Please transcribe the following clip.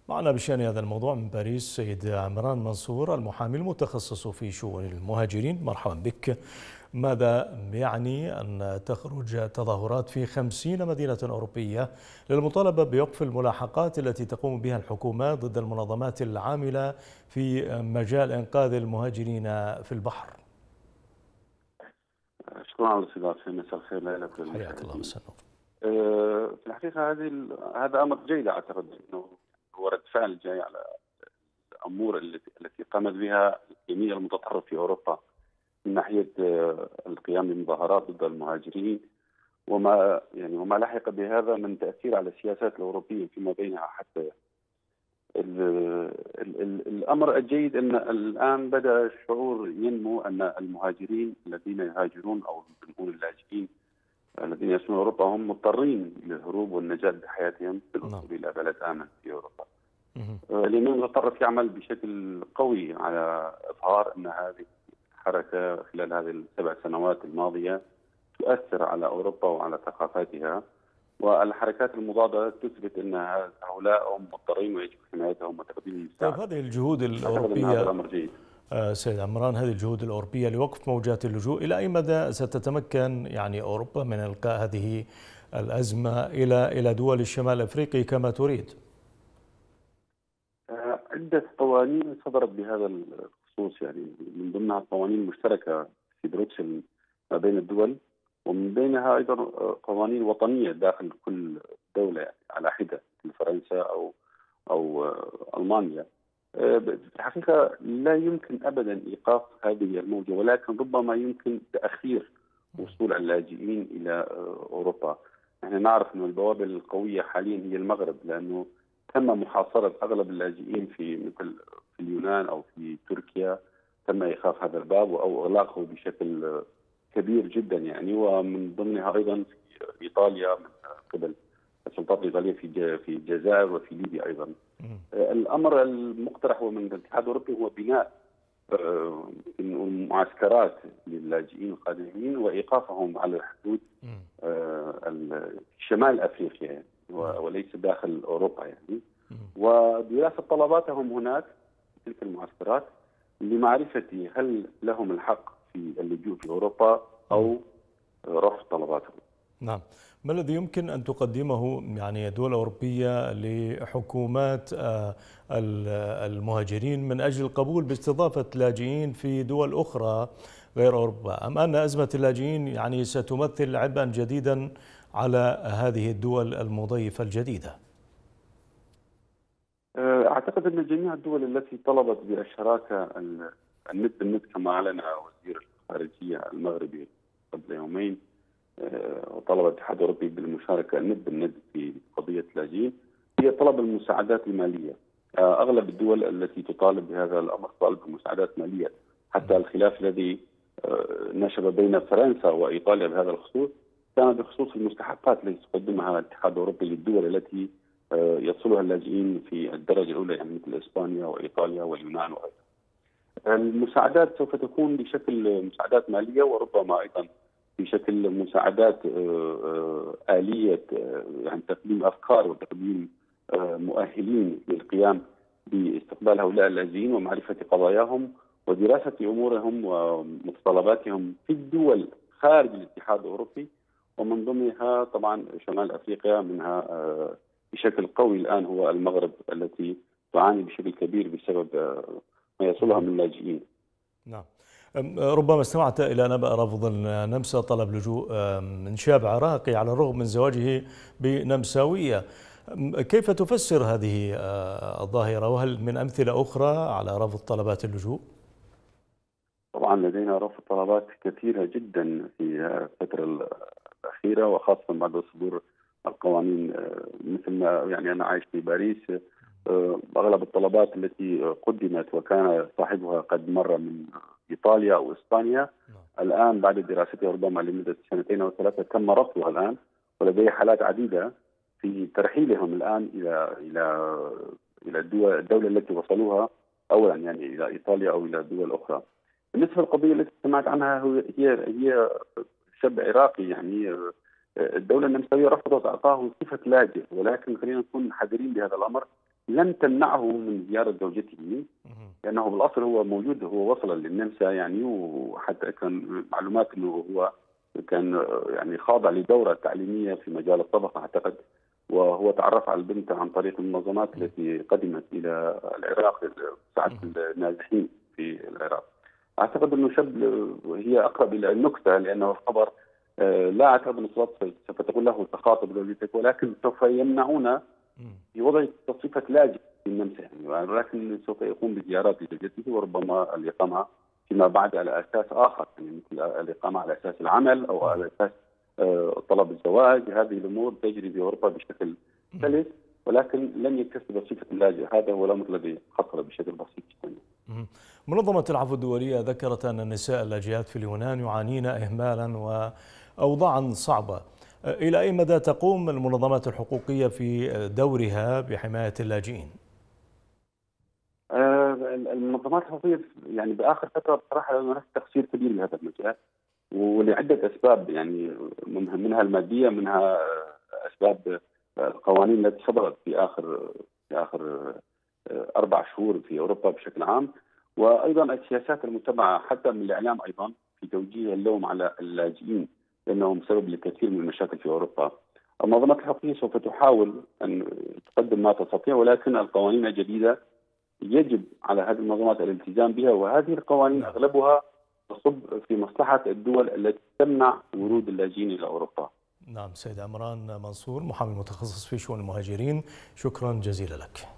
معنا بشأن هذا الموضوع من باريس سيد عمران منصور المحامي المتخصص في شؤون المهاجرين. مرحبا بك. ماذا يعني أن تخرج تظاهرات في 50 مدينة أوروبية للمطالبة بوقف الملاحقات التي تقوم بها الحكومات ضد المنظمات العاملة في مجال إنقاذ المهاجرين في البحر؟ شكرا على الاستضافة. مساء الخير لك حياك الله. وللمشاهدين. مساء النور. في الحقيقة هذا أمر جيد، أعتقد أنه هو رد فعل جاي على الأمور التي قامت بها اليمين المتطرف في أوروبا من ناحية القيام بمظاهرات ضد المهاجرين، وما لحق بهذا من تأثير على السياسات الأوروبية فيما بينها. حتى الأمر الجيد أن الآن بدأ الشعور ينمو أن المهاجرين الذين يهاجرون أو نقول اللاجئين الذين يسكنون أوروبا هم مضطرين للهروب والنجاة بحياتهم بالوصول إلى بلد آمن في أوروبا. اليمين المتطرف يعمل بشكل قوي على إظهار أن هذه الحركة خلال هذه ال7 سنوات الماضية تؤثر على أوروبا وعلى ثقافاتها، والحركات المضادة تثبت أن هؤلاء هم مضطرين ويجب حمايتهم وتقديم المساعدة. طيب، هذه الجهود أعتقد أن هذا الأوروبية الأمر جيد. سيد عمران، هذه الجهود الأوروبية لوقف موجات اللجوء إلى أي مدى ستتمكن أوروبا من إلقاء هذه الأزمة إلى دول الشمال الأفريقي كما تريد؟ عدة قوانين صدرت بهذا الخصوص، من ضمنها قوانين مشتركة في بروكسل ما بين الدول، ومن بينها أيضا قوانين وطنية داخل كل دولة على حدة، مثل فرنسا أو ألمانيا. في الحقيقة لا يمكن أبدا إيقاف هذه الموجة، ولكن ربما يمكن تأخير وصول اللاجئين إلى أوروبا. نحن نعرف أن البوابة القوية حاليا هي المغرب، لأنه تم محاصرة أغلب اللاجئين مثل في اليونان أو في تركيا. تم إيقاف هذا الباب أو إغلاقه بشكل كبير جدا، ومن ضمنها أيضا في إيطاليا من قبل السلطات الإيطالية في الجزائر وفي ليبيا أيضا. الأمر المقترح من الاتحاد الأوروبي هو بناء معسكرات للاجئين القادمين وإيقافهم على الحدود في شمال أفريقيا وليس داخل أوروبا، ودراسة طلباتهم هناك في تلك المعسكرات لمعرفة هل لهم الحق في اللجوء في أوروبا أو رفض طلباتهم. نعم. ما الذي يمكن أن تقدمه الدول الأوروبية لحكومات المهاجرين من أجل القبول باستضافة لاجئين في دول أخرى غير أوروبا؟ أم أن أزمة اللاجئين ستمثل عبئا جديدا على هذه الدول المضيفة الجديدة؟ أعتقد أن جميع الدول التي طلبت بالشراكة الند بالند كما أعلن وزير الخارجية المغربي قبل يومين، وطلب الاتحاد الأوروبي بالمشاركة الند بالند في قضية اللاجئين، هي طلب المساعدات المالية. أغلب الدول التي تطالب بهذا الأمر تطالب بمساعدات مالية. حتى الخلاف الذي نشب بين فرنسا وإيطاليا بهذا الخصوص كان بخصوص المستحقات التي تقدمها الاتحاد الأوروبي للدول التي يصلها اللاجئين في الدرجة الأولى، مثل إسبانيا وإيطاليا واليونان وغيرها. المساعدات سوف تكون بشكل مساعدات مالية، وربما أيضا بشكل مساعدات آلية، تقديم أفكار وتقديم مؤهلين للقيام باستقبال هؤلاء اللاجئين ومعرفة قضاياهم ودراسة أمورهم ومتطلباتهم في الدول خارج الاتحاد الأوروبي، ومن ضمنها طبعا شمال أفريقيا، منها بشكل قوي الآن هو المغرب التي تعاني بشكل كبير بسبب ما يصلها من لاجئين. نعم. ربما استمعت إلى نبأ رفض النمسا طلب لجوء من شاب عراقي على الرغم من زواجه بنمساوية. كيف تفسر هذه الظاهرة، وهل من أمثلة أخرى على رفض طلبات اللجوء؟ طبعا لدينا رفض طلبات كثيرة جدا في الفترة الأخيرة، وخاصة بعد صدور القوانين. مثل ما أنا عايش في باريس، أغلب الطلبات التي قدمت وكان صاحبها قد مر من إيطاليا أو إسبانيا، الآن بعد دراستها ربما لمدة 2 أو 3 تم رفضها الآن، ولدي حالات عديدة في ترحيلهم الآن إلى الدولة التي وصلوها أولا، إلى إيطاليا أو إلى دول أخرى. بالنسبة للقضية التي سمعت عنها، هي شاب عراقي، الدولة النمساوية رفضت إعطاه صفة لاجئ، ولكن خلينا نكون حذرين بهذا الأمر، لم تمنعه من زيارة زوجته، لأنه بالأصل هو موجود، هو وصل للنمسا يعني، وحتى كان معلومات أنه هو كان يعني خاضع لدورة تعليمية في مجال الطبخ أعتقد، وهو تعرف على البنت عن طريق المنظمات التي قدمت إلى العراق لمساعدة النازحين في العراق. أعتقد أنه شاب، هي أقرب إلى النكتة، لأنه الخبر لا أعتقد أن السلطات سوف تقول له تخاطب زوجتك، ولكن سوف يمنعون في وضع صفة لاجئ في النمسا يعني، ولكن سوف يقوم بزيارات لزوجته وربما الإقامة فيما بعد على أساس آخر، يعني مثل الإقامة على أساس العمل أو على أساس طلب الزواج. هذه الأمور تجري في أوروبا بشكل سلس، ولكن لن يكتسب صفة اللاجئ. هذا هو الأمر الذي حصل بشكل بسيط جدا. منظمة العفو الدولية ذكرت أن النساء اللاجئات في اليونان يعانين إهمالا وأوضاعا صعبة. إلى أي مدى تقوم المنظمات الحقوقية في دورها بحماية اللاجئين؟ المنظمات الحقوقية يعني بآخر فترة بصراحة هناك تقصير كبير بهذا المجال، ولعدة أسباب، يعني منها المادية، منها أسباب القوانين التي صدرت في آخر 4 شهور في أوروبا بشكل عام، وأيضا السياسات المتبعة حتى من الإعلام أيضا في توجيه اللوم على اللاجئين لأنهم سبب لكثير من المشاكل في أوروبا. المنظمات الحقوقية سوف تحاول أن تقدم ما تستطيع، ولكن القوانين الجديدة يجب على هذه المنظمات الالتزام بها، وهذه القوانين أغلبها تصب في مصلحة الدول التي تمنع ورود اللاجئين إلى أوروبا. نعم، سيد عمران منصور، محامي متخصص في شؤون المهاجرين، شكرا جزيلا لك.